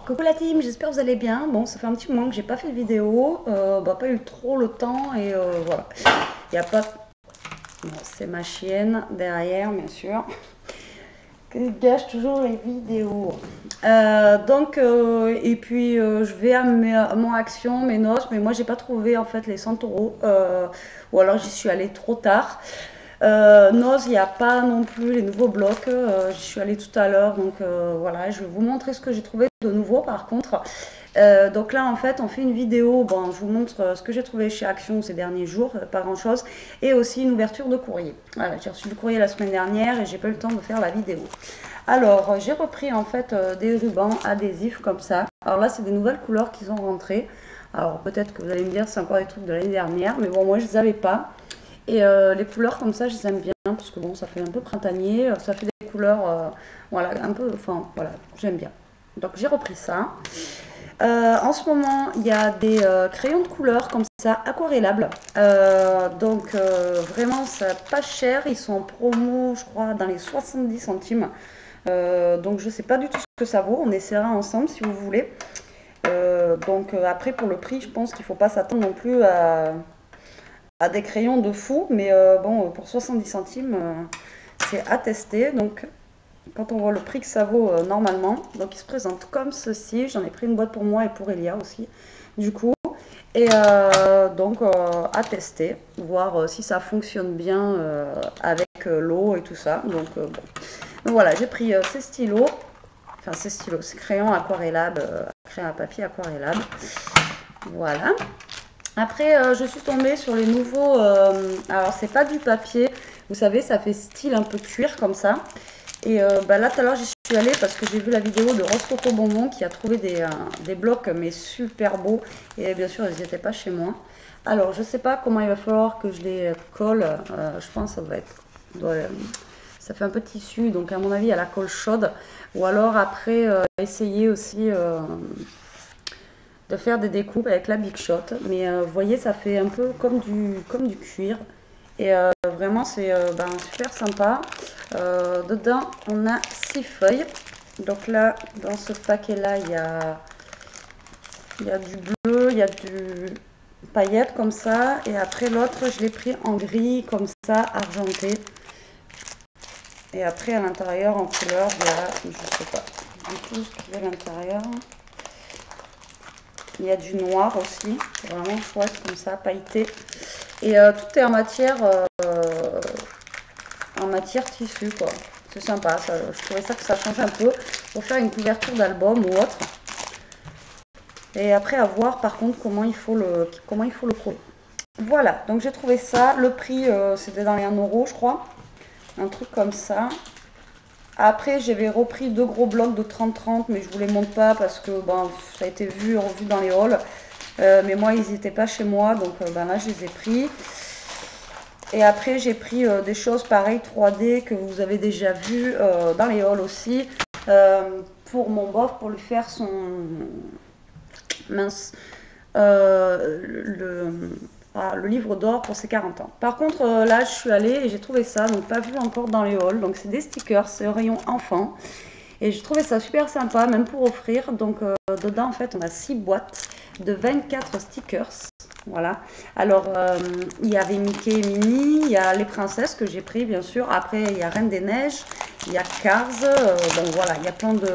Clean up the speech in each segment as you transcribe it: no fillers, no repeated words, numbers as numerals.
Coucou la team, j'espère que vous allez bien. Bon, ça fait un petit moment que j'ai pas fait de vidéo, pas eu trop le temps et voilà. Il n'y a pas... Bon, c'est ma chienne derrière, bien sûr, qui gâche toujours les vidéos. Et puis je vais à mon Action, mes noces, mais moi j'ai pas trouvé en fait les 100 euros, ou alors j'y suis allée trop tard. Noz, il n'y a pas non plus les nouveaux blocs. J'y suis allée tout à l'heure, donc voilà, je vais vous montrer ce que j'ai trouvé de nouveau par contre. Donc là, en fait, on fait une vidéo. Bon, je vous montre ce que j'ai trouvé chez Action ces derniers jours, pas grand chose, et aussi une ouverture de courrier. Voilà, j'ai reçu du courrier la semaine dernière et j'ai pas eu le temps de faire la vidéo. Alors, j'ai repris en fait des rubans adhésifs comme ça. Alors là, c'est des nouvelles couleurs qui sont rentrées. Alors peut-être que vous allez me dire c'est encore des trucs de l'année dernière, mais bon, moi je les avais pas. Et les couleurs comme ça, je les aime bien parce que bon, ça fait un peu printanier, ça fait des couleurs, voilà, un peu, enfin voilà, j'aime bien. Donc j'ai repris ça. En ce moment, il y a des crayons de couleur comme ça, aquarellables. Vraiment, c'est pas cher, ils sont en promo, je crois, dans les 70 centimes. Donc je sais pas du tout ce que ça vaut, on essaiera ensemble si vous voulez. Après, pour le prix, je pense qu'il faut pas s'attendre non plus à des crayons de fou, mais bon, pour 70 centimes, c'est à tester. Donc, quand on voit le prix que ça vaut normalement, donc il se présente comme ceci. J'en ai pris une boîte pour moi et pour Elia aussi, du coup. Et à tester, voir si ça fonctionne bien avec l'eau et tout ça. Donc, bon. Donc voilà, j'ai pris ces crayons aquarellables, crayon à papier aquarellable. Voilà. Après, je suis tombée sur les nouveaux. Alors, c'est pas du papier, vous savez, ça fait style un peu cuir comme ça. Et là, tout à l'heure, j'y suis allée parce que j'ai vu la vidéo de Rose Coco Bonbon qui a trouvé des blocs, mais super beaux. Et bien sûr, ils n'étaient pas chez moi. Alors, je sais pas comment il va falloir que je les colle. Je pense que ça fait un peu tissu, donc à mon avis, il y a la colle chaude. Ou alors, après, essayer aussi de faire des découpes avec la Big Shot. Mais vous voyez, ça fait un peu comme du cuir. Et vraiment, c'est super sympa. Dedans, on a 6 feuilles. Donc là, dans ce paquet-là, il y a du bleu, il y a du paillette comme ça. Et après, l'autre, je l'ai pris en gris comme ça, argenté. Et après, à l'intérieur, en couleur, il y a, je sais pas du tout ce qu'il y a à l'intérieur. Il y a du noir aussi, c'est vraiment chouette comme ça, pailleté. Et tout est en matière tissu, quoi. C'est sympa, ça, je trouvais ça que ça change un peu pour faire une couverture d'album ou autre. Et après, à voir par contre comment il faut le coller. Voilà, donc j'ai trouvé ça. Le prix, c'était dans les 1 euro, je crois. Un truc comme ça. Après, j'avais repris 2 gros blocs de 30-30, mais je ne vous les montre pas parce que ça a été revu dans les hauls. Mais moi, ils n'étaient pas chez moi, donc là, je les ai pris. Et après, j'ai pris des choses pareilles 3D que vous avez déjà vues dans les hauls aussi. Pour mon bof, pour lui faire son... Mince. Le livre d'or pour ses 40 ans. Par contre, là, je suis allée et j'ai trouvé ça, donc pas vu encore dans les hauls. Donc, c'est des stickers, c'est au rayon enfant. Et j'ai trouvé ça super sympa, même pour offrir. Donc, dedans, en fait, on a 6 boîtes de 24 stickers. Voilà. Alors, il y avait Mickey et Minnie, il y a les princesses que j'ai pris, bien sûr. Après, il y a Reine des Neiges, il y a Cars. Donc, voilà, il y a plein de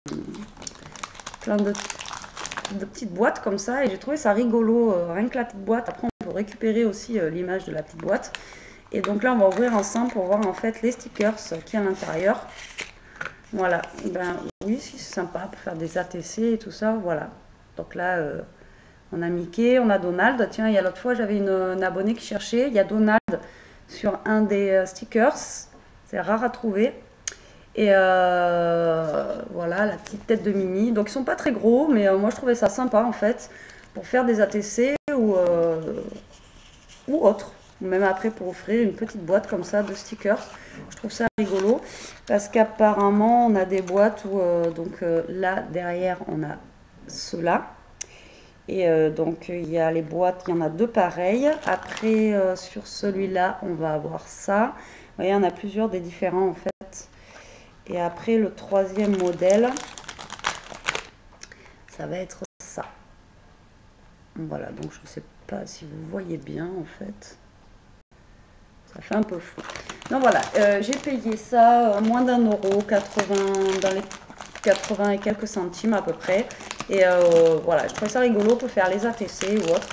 petites boîtes comme ça. Et j'ai trouvé ça rigolo, rien que la petite boîte. Après, on peut récupérer aussi l'image de la petite boîte. Et donc là, on va ouvrir ensemble pour voir en fait les stickers qui à l'intérieur. Voilà, oui, c'est sympa pour faire des ATC et tout ça, voilà. Donc là, on a Mickey, on a Donald. Tiens, il y a l'autre fois, j'avais une abonnée qui cherchait. Il y a Donald sur un des stickers. C'est rare à trouver. Et voilà, la petite tête de Minnie. Donc, ils sont pas très gros, mais moi, je trouvais ça sympa, en fait, pour faire des ATC ou autre. Même après, pour offrir une petite boîte comme ça de stickers. Je trouve ça rigolo parce qu'apparemment on a des boîtes où là derrière on a ceux-là et donc il y a les boîtes, il y en a 2 pareilles. Après sur celui-là on va avoir ça. Vous voyez, on a plusieurs des différents en fait. Et après le troisième modèle, ça va être ça. Voilà, donc je ne sais pas si vous voyez bien en fait. Ça fait un peu fou. Donc voilà, j'ai payé ça moins d'1 euro, 80, dans les 80 et quelques centimes à peu près. Et voilà, je trouvais ça rigolo pour faire les ATC ou autre.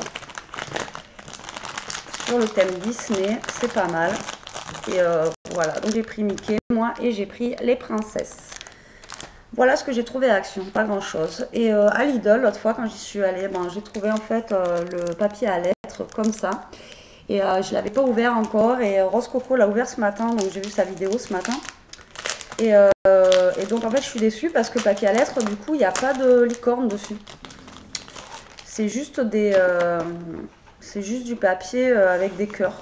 Sur le thème Disney, c'est pas mal. Et voilà, donc j'ai pris Mickey, moi, et j'ai pris les princesses. Voilà ce que j'ai trouvé à Action, pas grand chose. Et à Lidl, l'autre fois quand j'y suis allée, bon, j'ai trouvé en fait le papier à lettres comme ça. Et je ne l'avais pas ouvert encore. Et Rose Coco l'a ouvert ce matin, donc j'ai vu sa vidéo ce matin. Et donc en fait je suis déçue parce que papier à lettres, du coup il n'y a pas de licorne dessus. C'est juste c'est juste du papier avec des cœurs.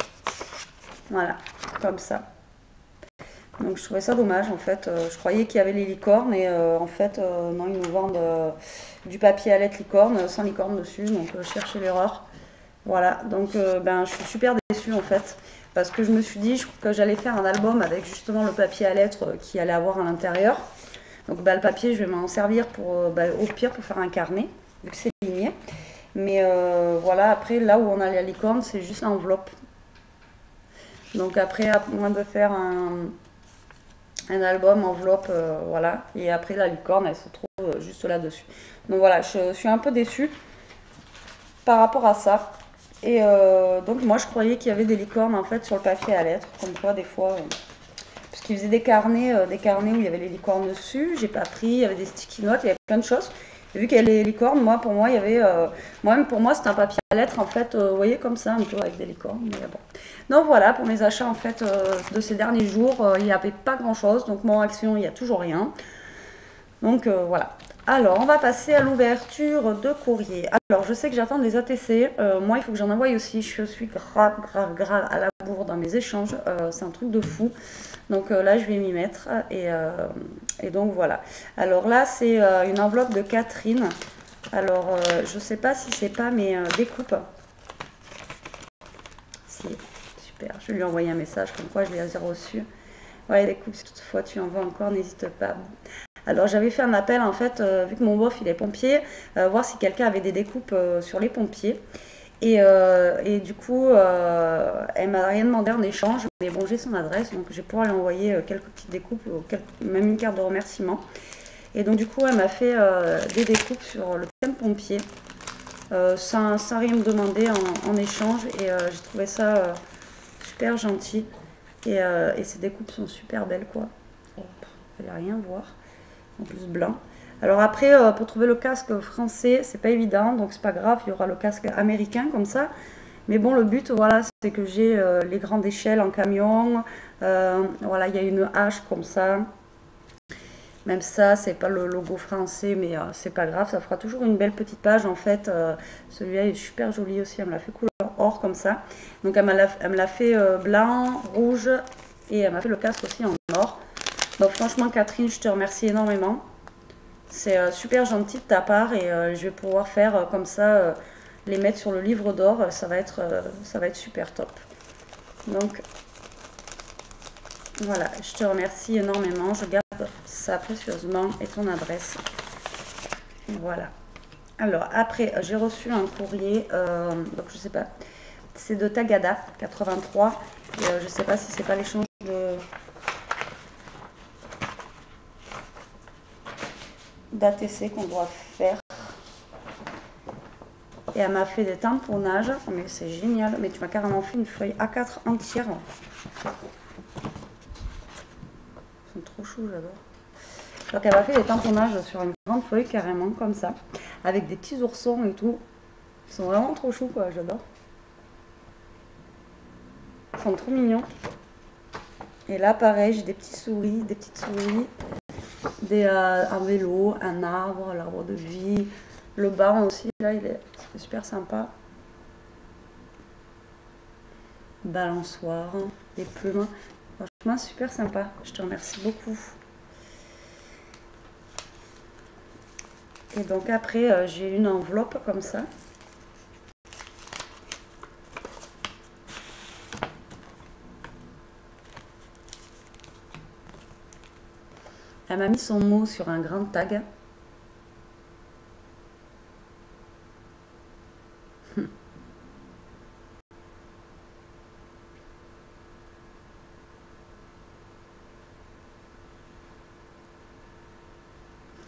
Voilà, comme ça. Donc je trouvais ça dommage en fait. Je croyais qu'il y avait les licornes et en fait non, ils nous vendent du papier à lettres licorne sans licorne dessus. Donc je cherchais l'erreur. Voilà, donc ben, je suis super déçue en fait. Parce que je me suis dit que j'allais faire un album avec justement le papier à lettres qui allait avoir à l'intérieur. Donc bah, le papier, je vais m'en servir pour, bah, au pire pour faire un carnet, vu que c'est ligné. Mais voilà, après, là où on a la licorne, c'est juste l'enveloppe. Donc après, à moins de faire un album, enveloppe, voilà. Et après, la licorne, elle se trouve juste là-dessus. Donc voilà, je suis un peu déçue par rapport à ça. Et donc moi, je croyais qu'il y avait des licornes en fait sur le papier à lettres. Comme quoi, des fois... parce qu'ils faisaient des carnets où il y avait les licornes dessus. J'ai pas pris, il y avait des sticky notes, il y avait plein de choses. Et vu qu'il y a les licornes, moi, pour moi, il y avait... moi-même, pour moi, c'était un papier à lettres, en fait, vous voyez, comme ça, un peu avec des licornes. Mais bon. Donc voilà, pour mes achats, en fait, de ces derniers jours, il n'y avait pas grand-chose. Donc, mon Action, il n'y a toujours rien. Donc, voilà. Alors, on va passer à l'ouverture de courrier. Alors, je sais que j'attends des ATC. Moi, il faut que j'en envoie aussi. Je suis grave à la bourre dans mes échanges. C'est un truc de fou. Donc là, je vais m'y mettre. Et donc, voilà. Alors là, c'est une enveloppe de Catherine. Alors, je ne sais pas si c'est pas mes découpes. Si, super. Je vais lui envoyer un message comme quoi je les ai reçus. Ouais, découpes, si toutefois tu en veux encore, n'hésite pas. Alors j'avais fait un appel en fait, vu que mon bof il est pompier, voir si quelqu'un avait des découpes sur les pompiers. Et du coup, elle m'a rien demandé en échange, mais bon j'ai son adresse, donc je vais pouvoir lui envoyer quelques petites découpes, même une carte de remerciement. Et donc du coup elle m'a fait des découpes sur le thème pompier, sans rien me demander en échange, et j'ai trouvé ça super gentil. Et ces découpes sont super belles quoi. Oh, il fallait rien voir. En plus blanc. Alors après, pour trouver le casque français, c'est pas évident, donc c'est pas grave, il y aura le casque américain comme ça. Mais bon, le but, voilà, c'est que j'ai les grandes échelles en camion. Voilà, il y a une hache comme ça. Même ça, c'est pas le logo français, mais c'est pas grave, ça fera toujours une belle petite page en fait. Celui-là est super joli aussi, elle me l'a fait couleur or comme ça. Donc elle me l'a fait blanc, rouge et elle m'a fait le casque aussi en or. Donc franchement Catherine, je te remercie énormément. C'est super gentil de ta part et je vais pouvoir faire comme ça, les mettre sur le livre d'or. Ça va être super top. Donc voilà, je te remercie énormément. Je garde ça précieusement et ton adresse. Voilà. Alors après, j'ai reçu un courrier, donc je sais pas, c'est de Tagada 83. Et je sais pas si c'est pas l'échange d'ATC qu'on doit faire. Et elle m'a fait des tamponnages, mais c'est génial. Mais tu m'as carrément fait une feuille A4 entière. Ils sont trop chauds, j'adore. Donc elle m'a fait des tamponnages sur une grande feuille carrément comme ça, avec des petits oursons et tout. Ils sont vraiment trop choux quoi, j'adore. Ils sont trop mignons. Et là pareil, j'ai des petites souris, un vélo, un arbre, l'arbre de vie. Le banc aussi, là, c'est super sympa. Balançoire, des plumes. Franchement, super sympa. Je te remercie beaucoup. Et donc après, j'ai une enveloppe comme ça. Elle m'a mis son mot sur un grand tag.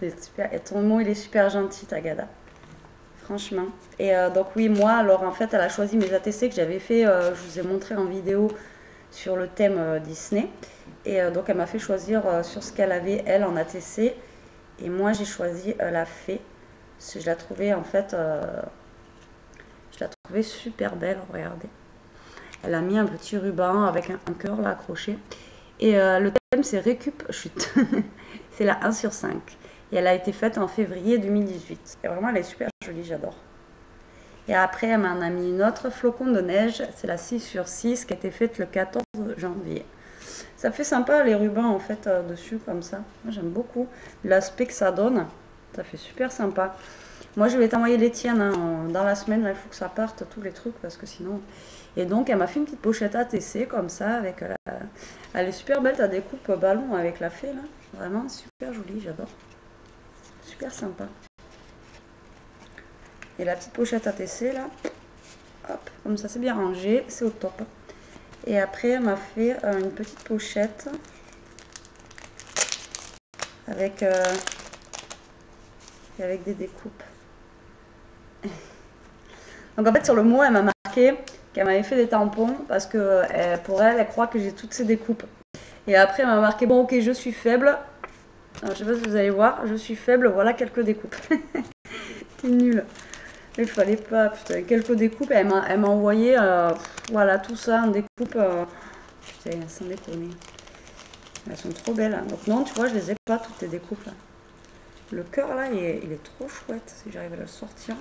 C'est super. Et ton mot, il est super gentil, Tagada. Franchement. Et donc oui, moi, alors en fait, elle a choisi mes ATC que j'avais fait, je vous ai montré en vidéo sur le thème Disney. Et donc elle m'a fait choisir sur ce qu'elle avait, elle, en ATC. Et moi, j'ai choisi la fée. Parce que je la trouvais, en fait, je la trouvais super belle, regardez. Elle a mis un petit ruban avec un cœur là accroché. Et le thème, c'est Récup Chute. C'est la 1 sur 5. Et elle a été faite en février 2018. Et vraiment, elle est super jolie, j'adore. Et après, elle m'en a mis une autre, Flocon de neige. C'est la 6 sur 6 qui a été faite le 14 janvier. Ça fait sympa les rubans en fait dessus comme ça. Moi j'aime beaucoup l'aspect que ça donne. Ça fait super sympa. Moi je vais t'envoyer les tiennes hein, dans la semaine. Là, il faut que ça parte tous les trucs parce que sinon. Et donc elle m'a fait une petite pochette ATC comme ça avec elle est super belle. T'as des coupes ballon avec la fée là. Vraiment super jolie, j'adore. Super sympa. Et la petite pochette ATC là. Hop, comme ça c'est bien rangé, c'est au top. Et après, elle m'a fait une petite pochette avec des découpes. Donc en fait, sur le mot, elle m'a marqué qu'elle m'avait fait des tampons parce que pour elle, elle croit que j'ai toutes ces découpes. Et après, elle m'a marqué, bon ok, je suis faible. Alors, je sais pas si vous allez voir, je suis faible, voilà quelques découpes. T'es nulle. Il fallait pas, putain, quelques découpes. Elle m'a envoyé, voilà, tout ça en découpe. Putain, sans déconner. Elles sont trop belles. Hein. Donc non, tu vois, je les ai pas toutes les découpes. Là. Le cœur là, il est trop chouette si j'arrive à le sortir.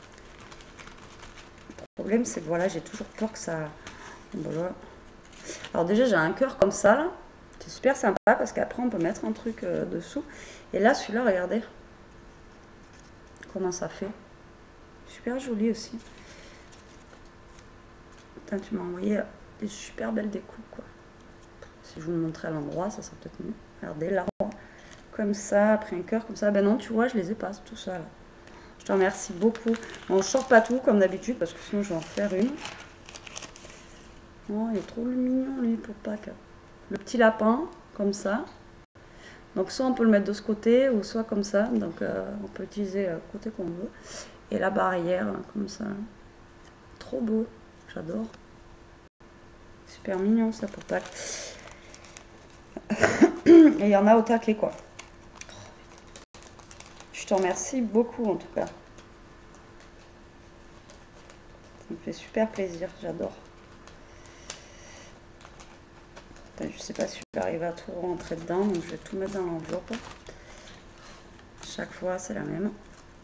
Le problème, c'est que voilà, j'ai toujours peur que ça. Voilà. Alors déjà, j'ai un cœur comme ça là. C'est super sympa parce qu'après, on peut mettre un truc dessous. Et là, celui-là, regardez comment ça fait. Super joli aussi. Putain, tu m'as envoyé des super belles découpes quoi. Si je vous le montrais à l'endroit, ça serait peut-être mieux. Regardez là, comme ça, après un cœur comme ça. Ben non, tu vois, je les ai pas, tout ça là. Je te remercie beaucoup. Bon, je sors pas tout comme d'habitude parce que sinon je vais en faire une. Oh, il est trop mignon lui pour Pâques. Le petit lapin, comme ça. Donc soit on peut le mettre de ce côté ou soit comme ça. Donc on peut utiliser le côté qu'on veut. Et la barrière, comme ça. Trop beau, j'adore. Super mignon ça pour Pâques. Et il y en a au taquet quoi. Je te remercie beaucoup en tout cas. Ça me fait super plaisir, j'adore. Je sais pas si je vais arriver à tout rentrer dedans, donc je vais tout mettre dans l'enveloppe. Chaque fois c'est la même.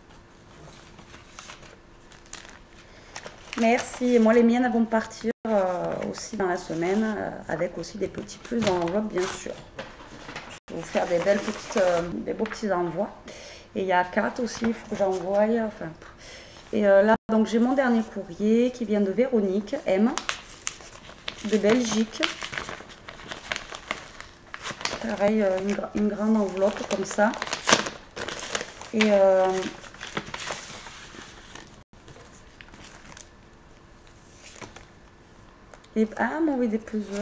Merci. Et moi les miennes elles vont partir aussi dans la semaine, avec aussi des petits plus dans l'enveloppe bien sûr. Je vais vous faire des belles petites, des beaux petits envois. Et il y a 4 aussi, il faut que j'envoie. Enfin, et là, donc j'ai mon dernier courrier qui vient de Véronique M, de Belgique. Pareil, une grande enveloppe comme ça. Et ah, m'a envoyé des puzzles.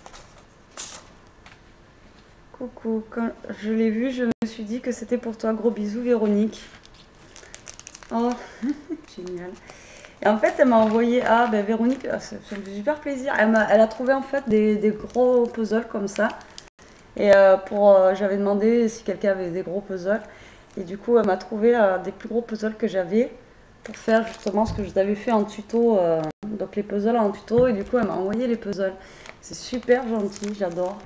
Coucou, quand je l'ai vu, je me suis dit que c'était pour toi. Gros bisous, Véronique. Oh, génial. Et en fait, elle m'a envoyé, ah ben Véronique, ça me fait super plaisir. Elle a trouvé en fait des gros puzzles comme ça. Et j'avais demandé si quelqu'un avait des gros puzzles. Et du coup, elle m'a trouvé des plus gros puzzles que j'avais pour faire justement ce que je t'avais fait en tuto. Donc les puzzles en tuto. Et du coup, elle m'a envoyé les puzzles. C'est super gentil, j'adore.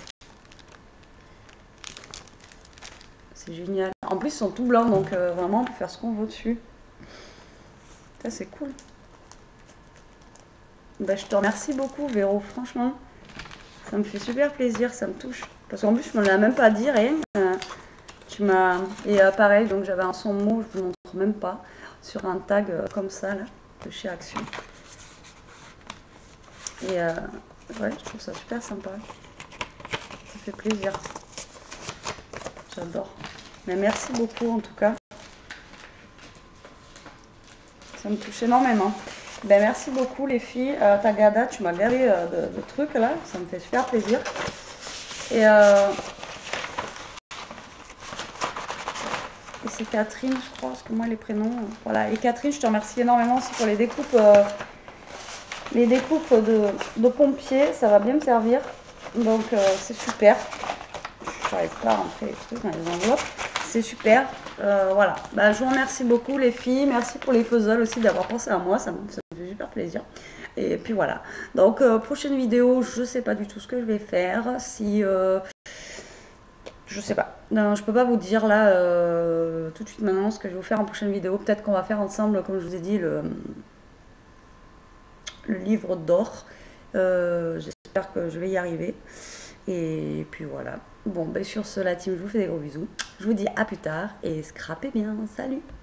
C'est génial. En plus, ils sont tout blancs, donc vraiment, on peut faire ce qu'on veut dessus. Ça, c'est cool. Bah, je te remercie beaucoup, Véro, franchement. Ça me fait super plaisir, ça me touche. Parce qu'en plus, je ne me l'ai même pas dit, rien. Tu m'as. Et pareil, donc j'avais un son mot, je ne vous montre même pas, sur un tag comme ça, là, de chez Action. Et ouais, je trouve ça super sympa. Ça fait plaisir. J'adore. Mais merci beaucoup en tout cas. Ça me touche énormément. Ben, merci beaucoup les filles. Tagada, tu m'as gavé de trucs là. Ça me fait super plaisir. Et et Catherine, je crois, parce que moi les prénoms, voilà. Et Catherine, je te remercie énormément aussi pour les découpes de pompiers, ça va bien me servir. Donc c'est super. Je n'arrive pas à rentrer les trucs dans les enveloppes. C'est super. Voilà. Bah, je vous remercie beaucoup les filles. Merci pour les puzzles aussi d'avoir pensé à moi. Ça me fait super plaisir. Et puis voilà. Donc prochaine vidéo, je sais pas du tout ce que je vais faire. Si je sais pas. Non, je peux pas vous dire là tout de suite maintenant ce que je vais vous faire en prochaine vidéo. Peut-être qu'on va faire ensemble, comme je vous ai dit, le livre d'or. J'espère que je vais y arriver. Et puis voilà. Bon, ben sur ce, la team, je vous fais des gros bisous. Je vous dis à plus tard et scrapez bien. Salut!